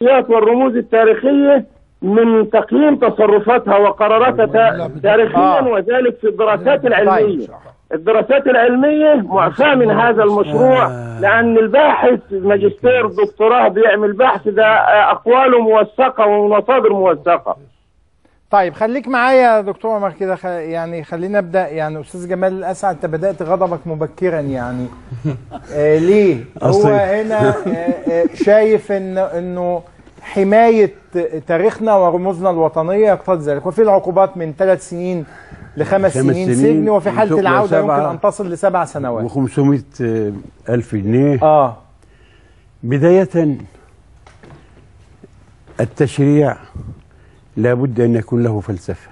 الشخصيات والرموز التاريخية من تقييم تصرفاتها وقراراتها تاريخيا، وذلك في الدراسات العلمية. الدراسات العلمية معفاة من هذا المشروع، لأن الباحث ماجستير دكتوراه بيعمل بحث ده أقواله موثقة ومصادر موثقة. طيب خليك معايا يا دكتور عمر كده، يعني خلينا نبدا. يعني استاذ جمال الاسعد، انت بدات غضبك مبكرا يعني. ليه؟ هو هنا شايف انه حمايه تاريخنا ورموزنا الوطنيه يقتضي ذلك، وفي العقوبات من 3 سنين ل5 سنين سجن، وفي حاله العوده يمكن ان تصل ل7 سنوات و500,000 جنيه. بدايه التشريع لابد أن يكون له فلسفة،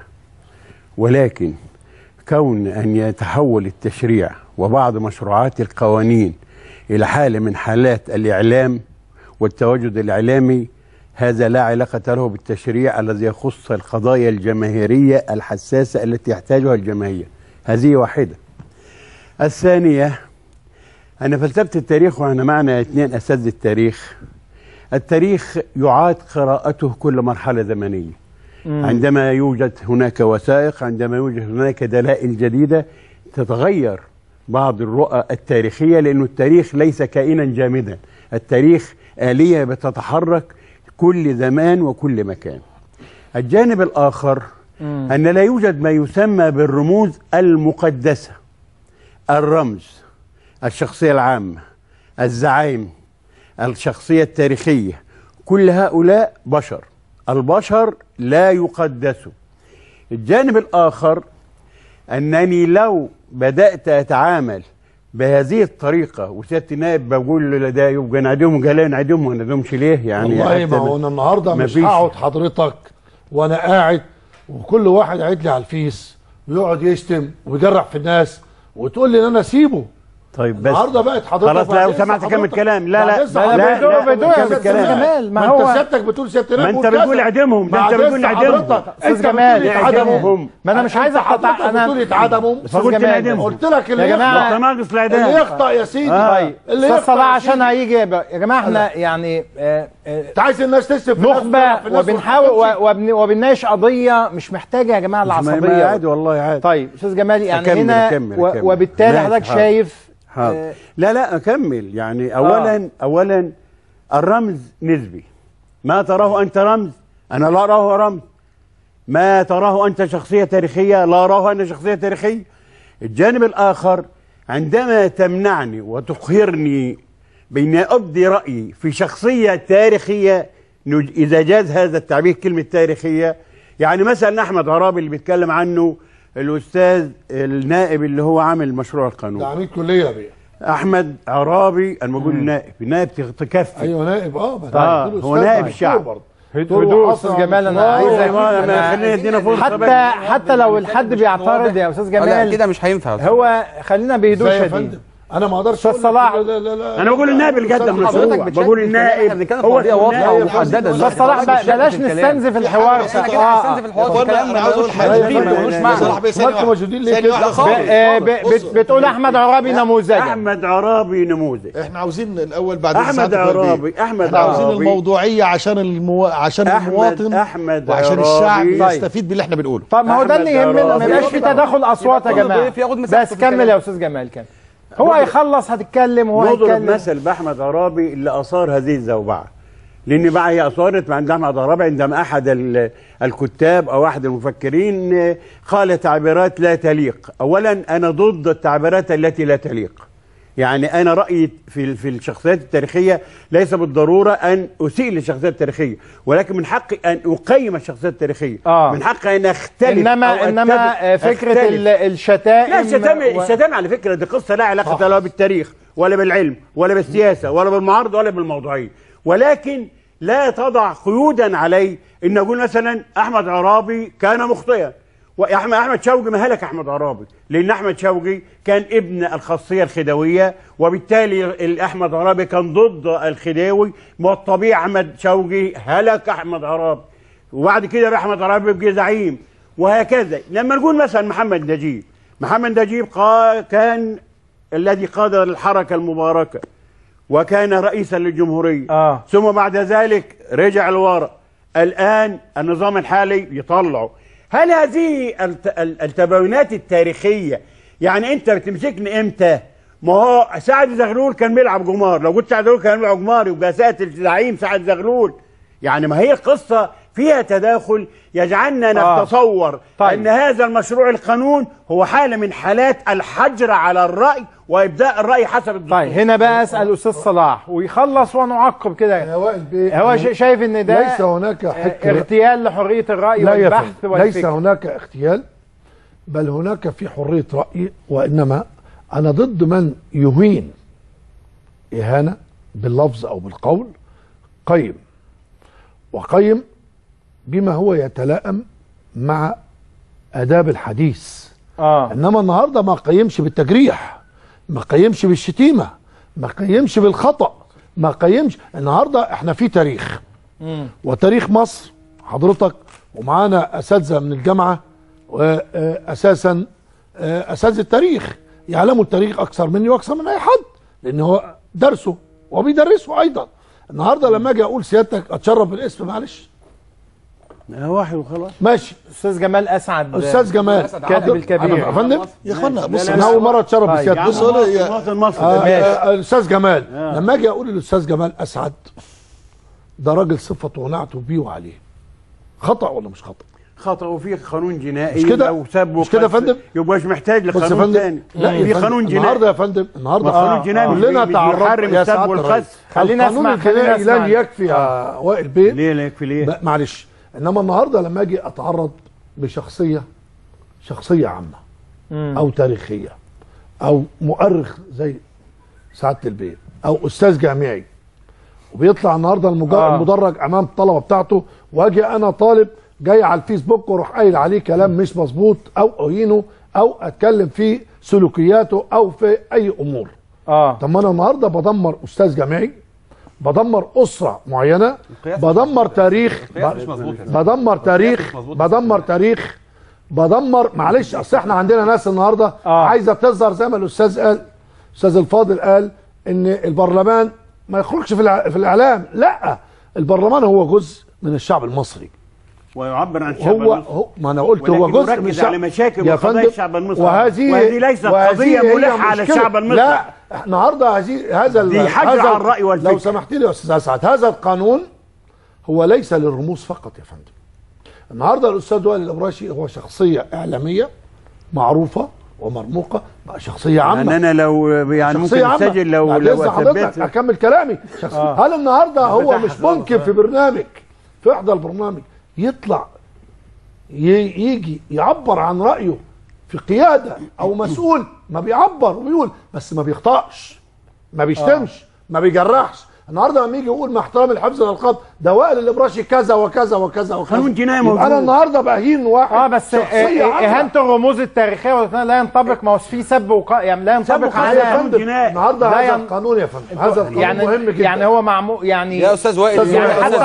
ولكن كون أن يتحول التشريع وبعض مشروعات القوانين إلى حالة من حالات الإعلام والتواجد الإعلامي، هذا لا علاقة له بالتشريع الذي يخص القضايا الجماهيرية الحساسة التي يحتاجها الجماهير. هذه واحدة. الثانية، أنا فلسفة التاريخ، وأنا معنا 2 أساتذة التاريخ. التاريخ يعاد قراءته كل مرحلة زمنية. عندما يوجد هناك وثائق، عندما يوجد هناك دلائل جديدة، تتغير بعض الرؤى التاريخية، لأن التاريخ ليس كائنا جامدا. التاريخ آلية بتتحرك كل زمان وكل مكان. الجانب الآخر أن لا يوجد ما يسمى بالرموز المقدسة. الرمز، الشخصية العامة، الزعيم، الشخصية التاريخية، كل هؤلاء بشر. البشر لا يقدسوا. الجانب الآخر أنني لو بدأت أتعامل بهذه الطريقة، وسيادة النائب بقول له ده يبقى نعدمهم، قال نعدمهم ما نعدمهمش ليه؟ يعني والله ما هو أنا النهارده مش هقعد حضرتك وأنا قاعد وكل واحد قاعد لي على الفيس ويقعد يشتم ويجرح في الناس وتقول لي إن أنا أسيبه. طيب بس النهارده بقت حضرتك خلاص لو سمحت كمل كلام. لا بدون يا استاذ جمال. ما انت سيادتك بتقول سيادتك، ما انت بتقول اعدمهم، ده انت بتقول اعدمهم استاذ جمال. اعدمهم، ما انا مش عايز اقطع. انا بتقول يتعدموا، فقلت اعدمهم. قلت لك يا جماعه ناقص الاعدام، اللي يخطأ يا سيدي. طيب استاذ صلاح عشان هيجي يا جماعه احنا يعني انت عايز الناس تسب نخبه وبنحاول وبنناقش قضيه مش محتاجه يا جماعه العصبيه. عادي والله عادي. طيب استاذ جمال، يعني هنا وبالتالي حضرتك شايف لا أكمل. يعني أولا الرمز نسبي. ما تراه أنت رمز أنا لا أراه رمز. ما تراه أنت شخصية تاريخية لا أراه أنا شخصية تاريخية. الجانب الآخر، عندما تمنعني وتقهرني بين أبدي رأيي في شخصية تاريخية، إذا جاز هذا التعبير كلمة تاريخية، يعني مثلا أحمد عرابي اللي بيتكلم عنه الأستاذ النائب اللي هو عامل مشروع القانون، ده عميد كلية بيه أحمد عرابي. أنا بقول نائب تكفي. أيوه نائب. هو نائب الشعب. هدوء استاذ جمال. انا عايزك حتى لو الحد بيعترض يا استاذ جمال كده مش هينفع. هو خلينا بهدوء شديد. انا ما اقدرش استاذ صلاح. انا بقول النائب اللي قدم مشروع، بقول النائب هو واضحه ومحدده. استاذ صلاح بلاش نستنزف الحوار. احنا كده هنستنزف الحوار. الكلام ملوش معنى. بتقول احمد عرابي نموذج. احمد عرابي نموذج. احنا عاوزين الاول بعد احمد عرابي. احنا عاوزين الموضوعيه عشان المواطن وعشان الشعب يستفيد باللي احنا بنقوله. طب ما هو ده اللي يهمنا، ما يبقاش في تداخل اصوات يا جماعه. بس كمل يا استاذ جمال. كمل. هو هيخلص هتتكلم وهو هيتكلم. نضرب مثل باحمد عرابي اللي اثار هذه الزوبعه، لان بقى هي اثارت عند احمد عرابي عندما احد الكتاب او احد المفكرين قال تعبيرات لا تليق. اولا انا ضد التعبيرات التي لا تليق. يعني انا رايي في الشخصيات التاريخيه ليس بالضروره ان اسيء للشخصيات التاريخيه، ولكن من حقي ان اقيم الشخصيات التاريخيه. من حقي ان اختلف. انما فكره الشتائم. لا، الشتائم على فكره دي قصه لا علاقه لها بالتاريخ ولا بالعلم ولا بالسياسه ولا بالمعارضه ولا بالموضوعيه، ولكن لا تضع قيودا علي ان اقول مثلا احمد عرابي كان مخطئا. احمد شوقي ما هلك احمد عرابي، لان احمد شوقي كان ابن الخاصيه الخديويه، وبالتالي احمد عرابي كان ضد الخديوي، والطبيعي احمد شوقي هلك احمد عرابي، وبعد كده احمد عرابي يبقى زعيم، وهكذا. لما نقول مثلا محمد نجيب كان الذي قاد الحركه المباركه، وكان رئيسا للجمهورية ثم بعد ذلك رجع لورا. الآن النظام الحالي يطلعه. هل هذه التباينات التاريخية يعني أنت بتمسكني إمتى؟ ما هو سعد زغلول كان بيلعب جمار، لو قلت سعد زغلول كان بيلعب جمار يبقى سيادة الزعيم سعد زغلول. يعني ما هي القصة فيها تداخل يجعلنا نتصور أن هذا المشروع القانون هو حالة من حالات الحجر على الرأي وإبداء الرأي حسب الدستور. طيب هنا بقى أسأل أستاذ صلاح ويخلص ونعقب كده. هو شايف أن ده ليس هناك اغتيال لحرية الرأي والبحث والفكر. ليس هناك اغتيال، بل هناك في حرية رأي، وإنما أنا ضد من يهين إهانة باللفظ أو بالقول. قيم وقيم بما هو يتلائم مع آداب الحديث. إنما النهاردة ما قيمش بالتجريح، ما قيمش بالشتيمة، ما قيمش بالخطأ، ما قيمش. النهاردة احنا في تاريخ وتاريخ مصر حضرتك، ومعانا أساتذة من الجامعة وأساسا أساتذة التاريخ يعلموا التاريخ أكثر مني وأكثر من أي حد، لأن هو درسه وبيدرسه أيضا. النهاردة لما أجي أقول سيادتك أتشرف بالاسم، معلش واحد وخلاص ماشي. استاذ جمال اسعد، استاذ جمال كاتب الكبير يا فندم. يا اخوانا بص، انا اول مره اتشرف بسيادتك. بص الاستاذ جمال لما اجي اقول للاستاذ جمال اسعد ده راجل صفته ونعته بيه وعليه، خطا ولا مش خطا؟ خطا. وفي قانون جنائي مش كده او سب مش كده يا فندم؟ يبقى مش محتاج لقانون ثاني. لا في قانون جنائي النهارده يا فندم، النهارده قانون جنائي كلنا بيحرم السب والخس. خلينا القانون الجنائي لن يكفي يا وائل بيه. ليه لا يكفي؟ ليه؟ معلش. انما النهارده لما اجي اتعرض بشخصيه عامه او تاريخيه او مؤرخ زي سعاده البيه او استاذ جامعي، وبيطلع النهارده المدرج امام الطلبه بتاعته، واجي انا طالب جاي على الفيسبوك واروح قايل عليه كلام مش مظبوط او اهينه او اتكلم في سلوكياته او في اي امور. طب ما انا النهارده بدمر استاذ جامعي، بدمر اسره معينه، بدمر تاريخ، بدمر معلش. اصل احنا عندنا ناس النهارده عايزه تظهر زي ما الاستاذ قال، الاستاذ الفاضل قال ان البرلمان ما يخرجش في الاعلام. لا، البرلمان هو جزء من الشعب المصري ويعبر عن الشعب المصري. ما انا قلت هو جزء من الشعب، على مشاكل وقضايا الشعب المصري، وهذه ليست قضيه ملحه على الشعب المصري. لا، النهارده هذا حجر على الراي والفكر. لو سمحت لي يا استاذ اسعد، هذا القانون هو ليس للرموز فقط يا فندم. النهارده الاستاذ وائل الابراشي هو شخصيه اعلاميه معروفه ومرموقه، بقى شخصيه عامه. يعني انا لو يعني ممكن اسجل لو حضرتك اكمل كلامي. هل النهارده هو مش ممكن في برنامج، في احدى البرنامج يطلع يجي يعبر عن رايه في قياده او مسؤول، ما بيعبر وبيقول بس ما بيخطاش، ما بيشتمش، ما بيجرحش. النهارده لما يجي يقول مع احترام الحفظ الالقاب ده وائل الابراشي كذا وكذا وكذا وكذا، قانون جنائي موجود. انا النهارده بهين واحد بس اهانه الرموز التاريخيه لا ينطبق. ما هو في سب يعني لا ينطبق على قانون جنائي النهارده. هذا القانون يا فندم، هذا القانون يعني مهم جدا. يعني هو معمول يعني يا استاذ وائل،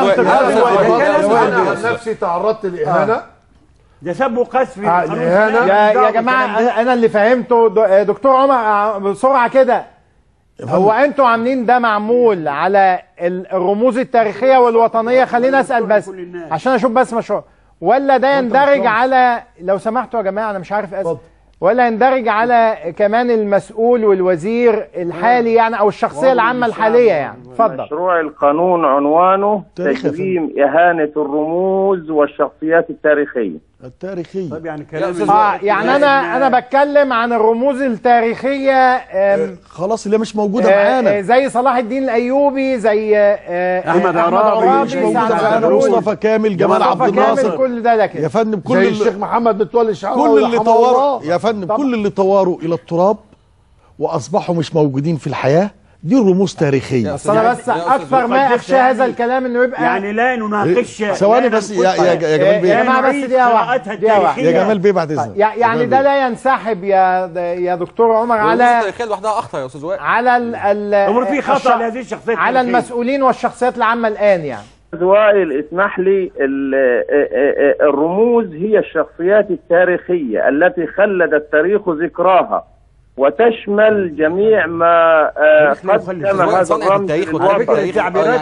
انا عن نفسي تعرضت لاهانه، ده سب وقذف يا جماعه. انا اللي فهمته دكتور عمر بسرعه كده، هو انتوا عاملين ده معمول على الرموز التاريخية والوطنية؟ خلينا اسأل بس عشان اشوف بس مشروع، ولا ده يندرج على، لو سمحتوا يا جماعة انا مش عارف اسأل، ولا يندرج على كمان المسؤول والوزير الحالي يعني او الشخصية العامة الحالية يعني؟ اتفضل. مشروع القانون عنوانه تجريم إهانة الرموز والشخصيات التاريخية. طيب يعني كلام يعني انا بتكلم عن الرموز التاريخية خلاص اللي مش موجودة معانا، زي صلاح الدين الايوبي، زي احمد عرابي مش موجودة معانا، مصطفى كامل، جمال عبد الناصر، كل ده كده يا فندم، كل زي الشيخ محمد متولي الشعراوي، كل اللي طوروا يا فندم، كل اللي طوروا الى التراب واصبحوا مش موجودين في الحياة، دي رموز تاريخية. انا بس اكثر ما اخشى هذا الكلام انه يبقى يعني لا نناقش. ثواني بس يا جمال بيه، يا جماعه بس دقيقه يا جمال بيه بعد اذنك. يعني ده لا ينسحب يا دكتور عمر على التاريخيه لوحدها اخطا يا استاذ وائل، على في خطا لهذه الشخصيات على المسؤولين والشخصيات العامه الان. يعني وائل اسمح لي، الرموز هي الشخصيات التاريخية التي خلد التاريخ ذكراها وتشمل جميع ما قدم هذا الرمز للوطن.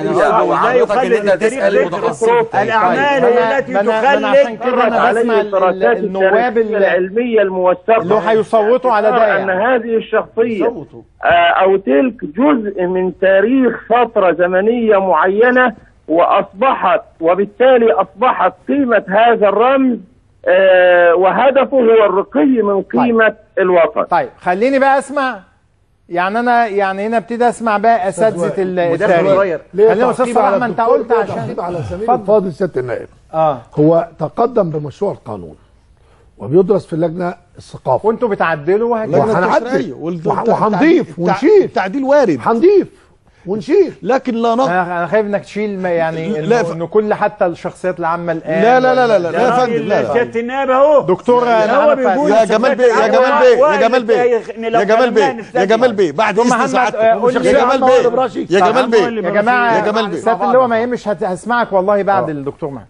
الأعمال التي تخلد عليه الدراسات العلمية الموثقة اللي هيصوتوا على ده أن هذه الشخصية أو تلك جزء من تاريخ فترة زمنية معينة، وبالتالي أصبحت قيمة هذا الرمز وهدفه هو الرقي من قيمة الوطن. طيب خليني بقى اسمع، يعني انا هنا ابتدي اسمع بقى اساتذه التاريخ. خلينا استاذ صلاح، ما انت قلت عشان على سبيل الفاضل سياده النائب. هو تقدم بمشروع القانون وبيدرس في اللجنه الثقافه، وانتوا بتعدلوا وهنعدل وهنضيف ونشيل. تعديل وارد، هنضيف ونشيل، لكن لا نقص. انا خايف انك تشيل يعني انه كل حتى الشخصيات العامه الان. لا لا لا لا لا يا فندم، لا سياده النائب اهو دكتور يا جمال بيه يا جمال بيه يا جمال بيه يا جمال بيه يا جمال بيه بعد اذن سعادتك يا جمال بيه يا جمال بيه يا جماعه، يا جمال بيه سياده اللواء ما يهمش، هسمعك والله بعد الدكتور محمد.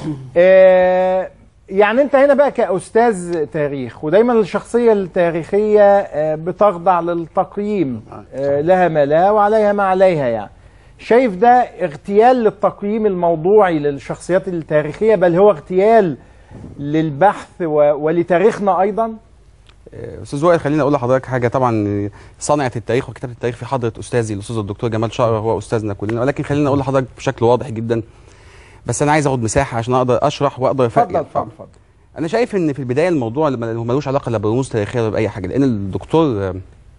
يعني انت هنا بقى كأستاذ تاريخ، ودايما الشخصية التاريخية بتخضع للتقييم، لها ما لها وعليها ما عليها. يعني شايف ده اغتيال للتقييم الموضوعي للشخصيات التاريخية، بل هو اغتيال للبحث ولتاريخنا ايضا؟ استاذ وائل، خليني اقول لحضرتك حاجه. طبعا صنعه التاريخ وكتابه التاريخ في حضره استاذي الاستاذ الدكتور جمال شقرة، هو استاذنا كلنا، ولكن خليني اقول لحضرتك بشكل واضح جدا، بس انا عايز اخد مساحه عشان اقدر اشرح واقدر افهم. اتفضل. انا شايف ان في البدايه الموضوع ملوش علاقه لا برموز تاريخيه ولا باي حاجه، لان الدكتور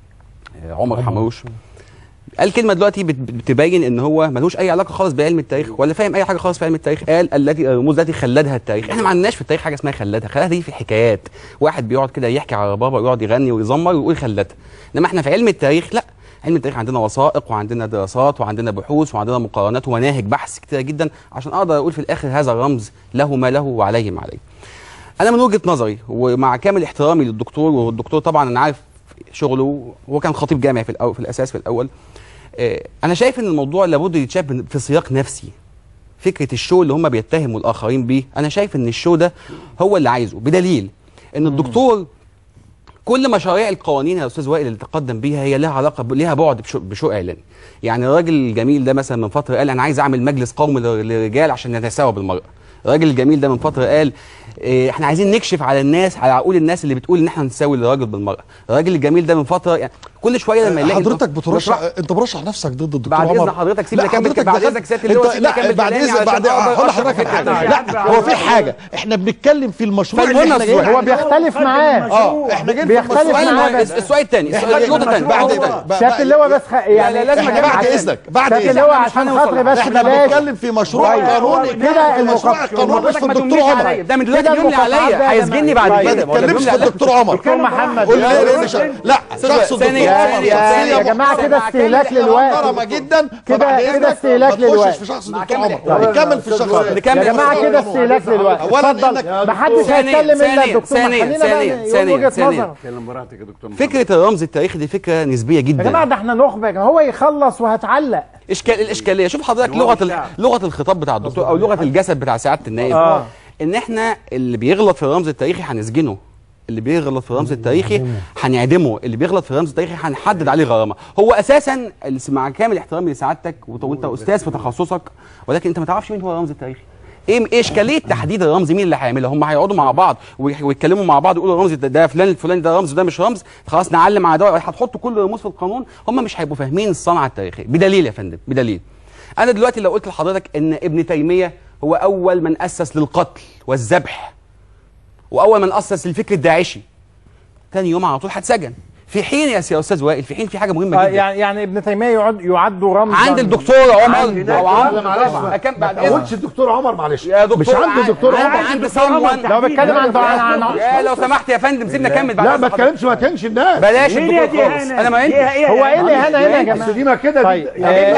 عمر حمروش قال كلمه دلوقتي بتبين ان هو ملوش اي علاقه خالص بعلم التاريخ ولا فاهم اي حاجه خالص في علم التاريخ. قال الرموز التي خلدها التاريخ. احنا ما عندناش في التاريخ حاجه اسمها خلدها دي في الحكايات، واحد بيقعد كده يحكي على بابا ويقعد يغني ويزمر ويقول خلدها. انما احنا في علم التاريخ لا، علم التاريخ عندنا وثائق وعندنا دراسات وعندنا بحوث وعندنا مقارنات ومناهج بحث كتيره جدا عشان اقدر اقول في الاخر هذا الرمز له ما له وعليه ما عليه. انا من وجهه نظري ومع كامل احترامي للدكتور، والدكتور طبعا انا عارف شغله، هو كان خطيب جامعي في الاساس في الاول. انا شايف ان الموضوع لابد يتشاف في سياق نفسي. فكره الشو اللي هم بيتهموا الاخرين بيه، انا شايف ان الشو ده هو اللي عايزه، بدليل ان الدكتور كل مشاريع القوانين يا استاذ وائل اللي تقدم بيها هي لها علاقه لها بعد بشو اعلامي. يعني الراجل الجميل ده مثلا من فتره قال انا عايز اعمل مجلس قومي للرجال عشان نتساوى بالمراه. الراجل الجميل ده من فتره قال احنا عايزين نكشف على الناس، على عقول الناس اللي بتقول ان احنا نساوي الراجل بالمراه. الراجل الجميل ده من فتره، يعني كل شويه لما يلاقي حضرتك بترشح، انت برشح نفسك ضد الدكتور عمر. بعد اذن حضرتك سيبني اكمل، بعد اذنك سياده اللواء سيبني اكمل. بعد اذن هقول لحضرتك حاجه. لا هو في حاجه، احنا بنتكلم في المشروع اللي احنا جايين، هو بيختلف معاه. احنا جايين بيختلف معاه. السؤال الثاني، النقطه الثانيه بعد سياده اللواء بس يعني لازم بعد اذنك سياده اللواء عشان خاطري بس احنا بنتكلم في مشروع قانوني كده. المشروع القانوني اسمه الدكتور عمر. ده من دلوقتي بيملي عليا، هيسجني بعد كده. ما تتكلمش في الدكتور عمر. دكتور محمد لا شخص الدكتور عمر يا جماعه كده استهلاك للوقت محترمه جدا. كده استهلاك للوقت. في شخص الدكتور عمر نكمل في الشخص. يا جماعه كده استهلاك للوقت. اتفضل، ما حدش هيتكلم الا الدكتور. ثانيا فكره الرمز التاريخي دي فكره نسبيه جدا يا جماعه. ده احنا نخبه، هو يخلص وهتعلق. الاشكاليه، شوف حضرتك لغه الخطاب بتاع الدكتور او لغه الجسد بتاع سعاده النائب. ان احنا اللي بيغلط في الرمز التاريخي هنسجنه، اللي بيغلط في الرمز التاريخي هنعدمه، اللي بيغلط في الرمز التاريخي هنحدد عليه غرامه. هو اساسا مع كامل احترامي لسعادتك وانت استاذ في تخصصك، ولكن انت ما تعرفش مين هو الرمز التاريخي. ايه اشكاليه تحديد الرمز؟ مين اللي هيعملها؟ هم هيقعدوا مع بعض ويتكلموا مع بعض يقولوا الرمز ده فلان الفلاني ده رمز وده مش رمز، خلاص نعلم على ده، هتحطوا كل الرموز في القانون. هم مش هيبقوا فاهمين الصنعه التاريخيه. بدليل يا فندم، بدليل انا دلوقتي لو قلت لحضرتك ان ابن تيميه هو اول من اسس للقتل والذبح واول من اسس الفكر الداعشي، تاني يوم على طول هتسجن. في حين يا استاذ وائل، في حين في حاجه مهمه جدا. يعني ابن تيميه يعد رمز عند الدكتور عمر او عمر. ما قلتش الدكتور عمر، معلش يا دكتور، مش عند الدكتور عمر، عند صمون. لو بتكلم عن لو سمحت يا فندم سيبني اكمل. لا ما تكلمش، ما تهنش الناس. بلاش الدكتور خالص. انا ما هو ايه اللي هنا يا جماعه؟ دي ما كده. طيب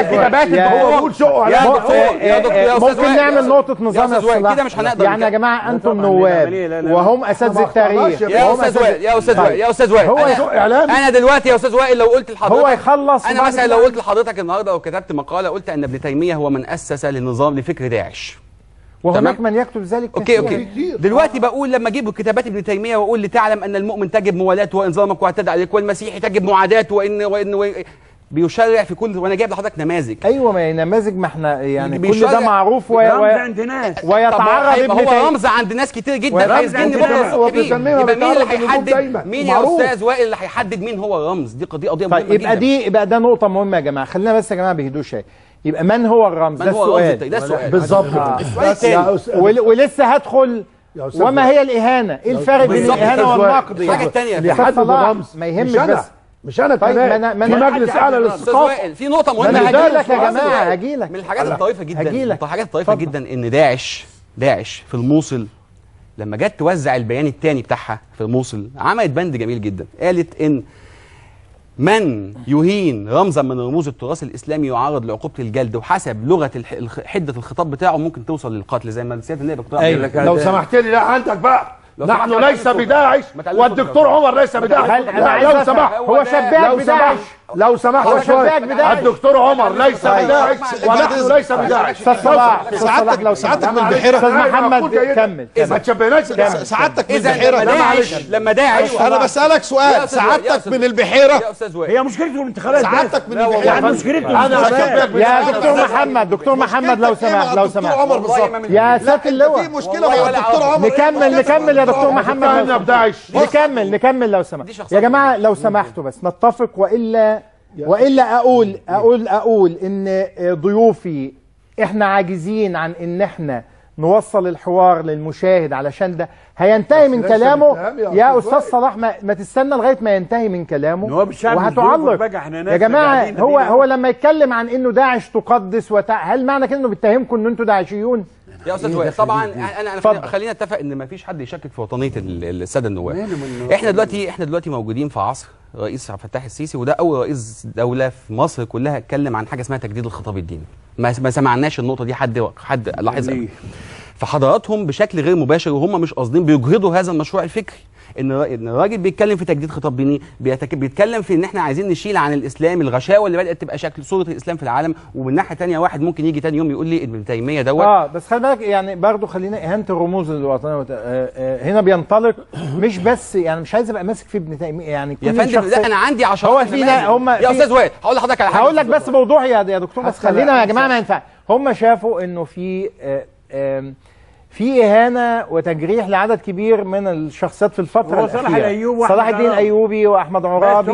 هو بيقول شقه على يا دكتور. ممكن نعمل نقطه نظام الصلاح كده مش هنقدر. يعني يا جماعه انتم نواب وهم اساتذه التاريخ. يا استاذ وائل هو اعلامي. انا دلوقتي يا استاذ وائل لو قلت لحضرتك هو يخلص، انا مثلا لو قلت لحضرتك النهارده وكتبت مقاله قلت ان ابن تيميه هو من اسس لنظام لفكر داعش، وهناك من يكتب ذلك. اوكي دلوقتي بقول لما اجيب كتابات ابن تيميه واقول لتعلم ان المؤمن تجب موالاته وان ظلمك واعتدى عليك، والمسيحي تجب معاداته وان بيشرع في كل، وانا جايب لحضرتك نماذج. ايوه ما هي نماذج، ما احنا يعني كل ده معروف عند ناس ويتعرض هو رمز عند ناس كتير جدا. عايزين يبقى مين اللي هيحدد مين يا استاذ وائل اللي هيحدد مين هو الرمز؟ دي قضيه مهمه جدا. يبقى ده نقطه مهمه يا جماعه. خلينا بس يا جماعه بهدوء شويه. يبقى من هو الرمز؟ ده السؤال بالظبط. ولسه هدخل وما هي الاهانه؟ ايه الفرق بين الاهانه والنقد؟ الحاجه الثانيه اللي يحدد الرمز ما يهمش بس مش انا كمان في مجلس اعلى للثقافه. في نقطه مهمه انا هجيلك يا جماعه، هجيلك من الحاجات الطريفه جدا، من الحاجات الطريفه جدا ان داعش في الموصل لما جت توزع البيان الثاني بتاعها في الموصل عملت بند جميل جدا، قالت ان من يهين رمزا من رموز التراث الاسلامي يعرض لعقوبه الجلد، وحسب لغه حده الخطاب بتاعه ممكن توصل للقتل، زي ما سياده النائب اقترح. لو سمحت لي، لا عندك بقى، نحن ليس بداعش والدكتور عمر ليس بداعش. لو سمحت، هو شباك بداعش. لو سمحت شويه، الدكتور عمر ليس بداعش ونحن ليس بداعش. سعادتك لو سعادتك من البحيره استاذ محمد كمل. ما تشبهناش سعادتك من البحيره. لما داعش انا بسالك سؤال، سعادتك من البحيره. هي مشكلته الانتخابات. سعادتك من البحيره يعني مشكلته يا دكتور محمد لو سمحت عمر بالظبط. يا سياده اللواء في مشكله مع الدكتور عمر. نكمل يا دكتور محمد. نكمل لو سمحت يا جماعه، لو سمحتوا بس نتفق، والا اقول ان ضيوفي احنا عاجزين عن ان احنا نوصل الحوار للمشاهد، علشان ده هينتهي من كلامه. يا استاذ صلاح ما تستنى لغايه ما ينتهي من كلامه وهتعلق يا جماعه. هو لما يتكلم عن انه داعش تقدس هل معنى كده انه بيتهمكم ان انتوا داعشيون؟ يا استاذ وائل طبعا انا خلينا نتفق ان ما فيش حد يشكك في وطنيه الساده النواب. احنا دلوقتي موجودين في عصر رئيس عبد الفتاح السيسي، وده اول رئيس دوله في مصر كلها اتكلم عن حاجه اسمها تجديد الخطاب الديني. ما سمعناش النقطه دي حد لاحظها. فحضراتهم بشكل غير مباشر وهم مش قاصدين بيجهضوا هذا المشروع الفكري، ان الراجل بيتكلم في تجديد خطاب ديني، بيتكلم في ان احنا عايزين نشيل عن الاسلام الغشاوه اللي بدات تبقى شكل صوره الاسلام في العالم. ومن ناحيه ثانيه واحد ممكن يجي ثاني يوم يقول لي ابن تيميه دوت بس خلي بالك يعني برضه خلينا اهانه الرموز الوطنيه هنا بينطلق. مش بس يعني مش عايز ابقى ماسك في ابن تيميه يعني كل يا فندم. لا انا عندي عشرات يا استاذ وائل هقول لحضرتك على حاجه، هقول لك بس موضوع يا دكتور، بس خلينا يا جماعه ما ينفع. هم شافوا انه في إهانة وتجريح لعدد كبير من الشخصيات في الفترة الأخيرة. صلاح الدين الأيوبي وأحمد عرابي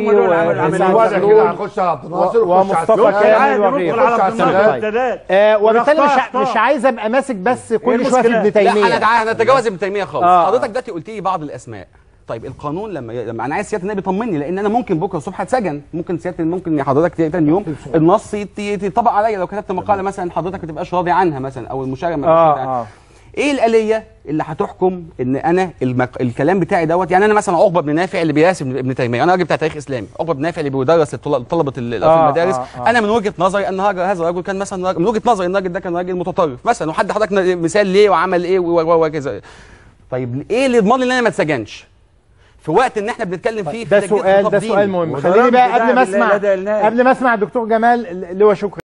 ومصطفى كامل وغيره. وبالتالي مش عايز أبقى ماسك بس كل شوية في ابن تيمية. لا أنا هنتجاوز ابن تيمية خالص. حضرتك دلوقتي قلت لي بعض الأسماء. طيب القانون لما انا عايز سياده النائب يطمني، لان انا ممكن بكره الصبح اتسجن، ممكن حضرتك ثاني يوم النص يطبق عليا لو كتبت مقاله مثلا حضرتك ما تبقاش راضي عنها مثلا، او المشارع ما يبقاش راضي عنها. ايه الآلية اللي هتحكم ان انا الكلام بتاعي دوت؟ يعني انا مثلا عقبه بن نافع اللي بيراسم ابن تيميه، انا راجل بتاع تاريخ اسلامي، عقبه بن نافع اللي بيدرس طلبه في المدارس، انا من وجهه نظري ان هذا الرجل كان مثلا، من وجهه نظري ان الراجل ده كان راجل متطرف مثلا، وحد حضرتك مثال ليه وعمل ايه وكذا. طيب ايه اللي يضمن لي ان انا ما اتسجنش في وقت ان احنا بنتكلم فيه في ده سؤال مهم. خليني بقى قبل ما اسمع الدكتور جمال اللي هو شكرا